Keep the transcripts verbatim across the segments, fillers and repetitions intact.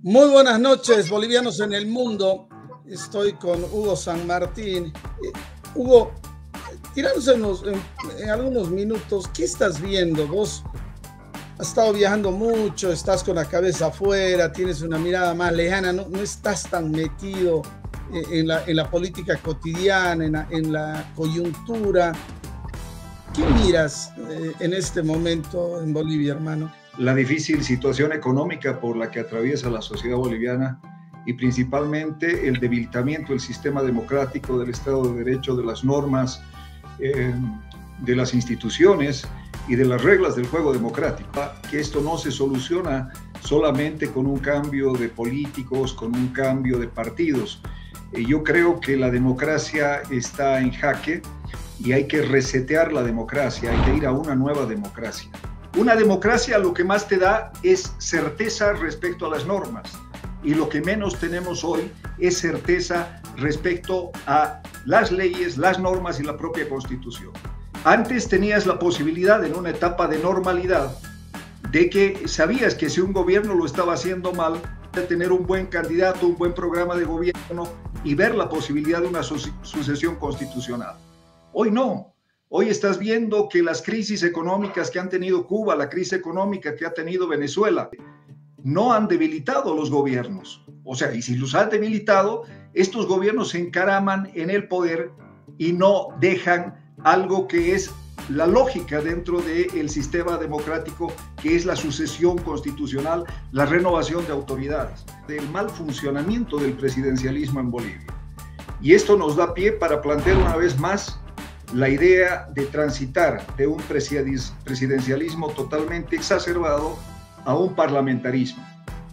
Muy buenas noches, bolivianos en el mundo. Estoy con Hugo San Martín. Eh, Hugo, tiranos en, los, en, en algunos minutos, ¿qué estás viendo? Vos has estado viajando mucho, estás con la cabeza afuera, tienes una mirada más lejana, no, no estás tan metido en la, en la política cotidiana, en la, en la coyuntura. ¿Qué miras eh, en este momento en Bolivia, hermano? La difícil situación económica por la que atraviesa la sociedad boliviana y principalmente el debilitamiento del sistema democrático, del Estado de Derecho, de las normas, eh, de las instituciones y de las reglas del juego democrático. Que esto no se soluciona solamente con un cambio de políticos, con un cambio de partidos. Eh, yo creo que la democracia está en jaque y hay que resetear la democracia, hay que ir a una nueva democracia. Una democracia lo que más te da es certeza respecto a las normas y lo que menos tenemos hoy es certeza respecto a las leyes, las normas y la propia Constitución. Antes tenías la posibilidad en una etapa de normalidad de que sabías que si un gobierno lo estaba haciendo mal, de tener un buen candidato, un buen programa de gobierno y ver la posibilidad de una su sucesión constitucional. Hoy no. Hoy estás viendo que las crisis económicas que han tenido Cuba, la crisis económica que ha tenido Venezuela, no han debilitado a los gobiernos. O sea, y si los han debilitado, estos gobiernos se encaraman en el poder y no dejan algo que es la lógica dentro del sistema democrático, que es la sucesión constitucional, la renovación de autoridades, del mal funcionamiento del presidencialismo en Bolivia. Y esto nos da pie para plantear una vez más la idea de transitar de un presidencialismo totalmente exacerbado a un parlamentarismo.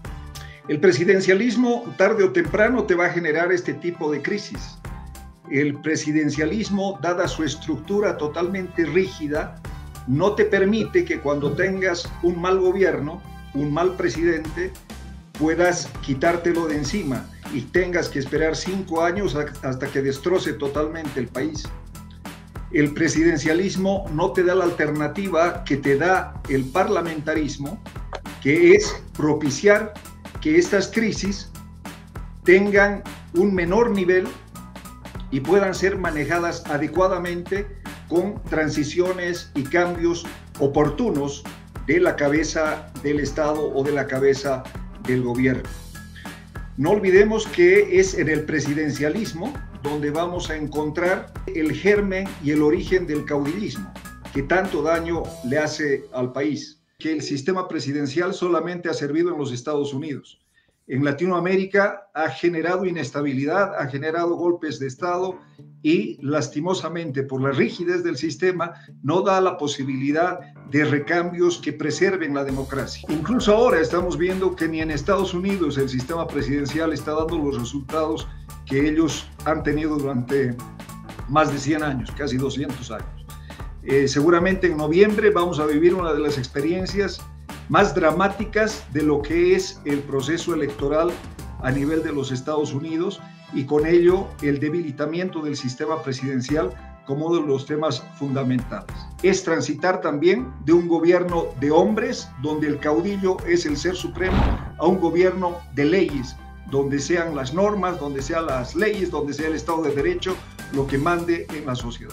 El presidencialismo tarde o temprano te va a generar este tipo de crisis. El presidencialismo, dada su estructura totalmente rígida, no te permite que cuando tengas un mal gobierno, un mal presidente, puedas quitártelo de encima y tengas que esperar cinco años hasta que destroce totalmente el país. El presidencialismo no te da la alternativa que te da el parlamentarismo, que es propiciar que estas crisis tengan un menor nivel y puedan ser manejadas adecuadamente con transiciones y cambios oportunos de la cabeza del Estado o de la cabeza del gobierno. No olvidemos que es en el presidencialismo donde vamos a encontrar el germen y el origen del caudillismo, que tanto daño le hace al país. Que el sistema presidencial solamente ha servido en los Estados Unidos. En Latinoamérica ha generado inestabilidad, ha generado golpes de Estado y lastimosamente por la rigidez del sistema no da la posibilidad de recambios que preserven la democracia. Incluso ahora estamos viendo que ni en Estados Unidos el sistema presidencial está dando los resultados que ellos han tenido durante más de cien años, casi doscientos años. Eh, seguramente en noviembre vamos a vivir una de las experiencias más dramáticas de lo que es el proceso electoral a nivel de los Estados Unidos y con ello el debilitamiento del sistema presidencial como uno de los temas fundamentales. Es transitar también de un gobierno de hombres, donde el caudillo es el ser supremo, a un gobierno de leyes, donde sean las normas, donde sean las leyes, donde sea el Estado de Derecho lo que mande en la sociedad.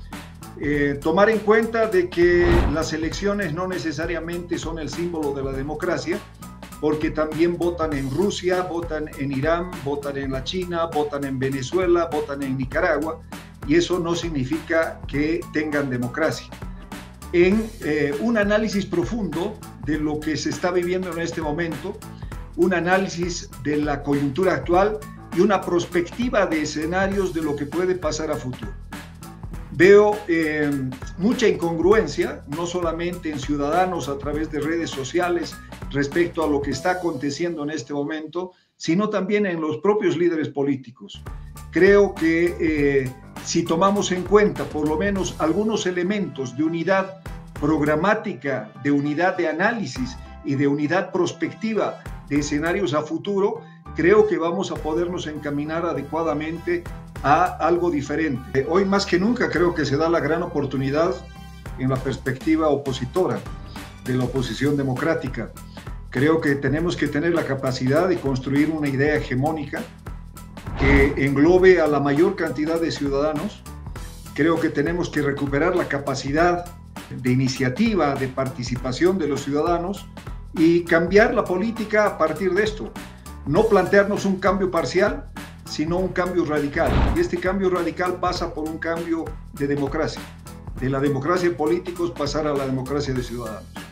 Eh, tomar en cuenta de que las elecciones no necesariamente son el símbolo de la democracia, porque también votan en Rusia, votan en Irán, votan en la China, votan en Venezuela, votan en Nicaragua, y eso no significa que tengan democracia. En eh, un análisis profundo de lo que se está viviendo en este momento, un análisis de la coyuntura actual y una perspectiva de escenarios de lo que puede pasar a futuro. Veo eh, mucha incongruencia, no solamente en ciudadanos a través de redes sociales respecto a lo que está aconteciendo en este momento, sino también en los propios líderes políticos. Creo que eh, si tomamos en cuenta por lo menos algunos elementos de unidad programática, de unidad de análisis y de unidad prospectiva de escenarios a futuro, creo que vamos a podernos encaminar adecuadamente a algo diferente. Hoy más que nunca creo que se da la gran oportunidad en la perspectiva opositora de la oposición democrática Creo que tenemos que tener la capacidad de construir una idea hegemónica que englobe a la mayor cantidad de ciudadanos. Creo que tenemos que recuperar la capacidad de iniciativa, de participación de los ciudadanos y cambiar la política a partir de esto. No plantearnos un cambio parcial, sino un cambio radical. Y este cambio radical pasa por un cambio de democracia. De la democracia de políticos pasar a la democracia de ciudadanos.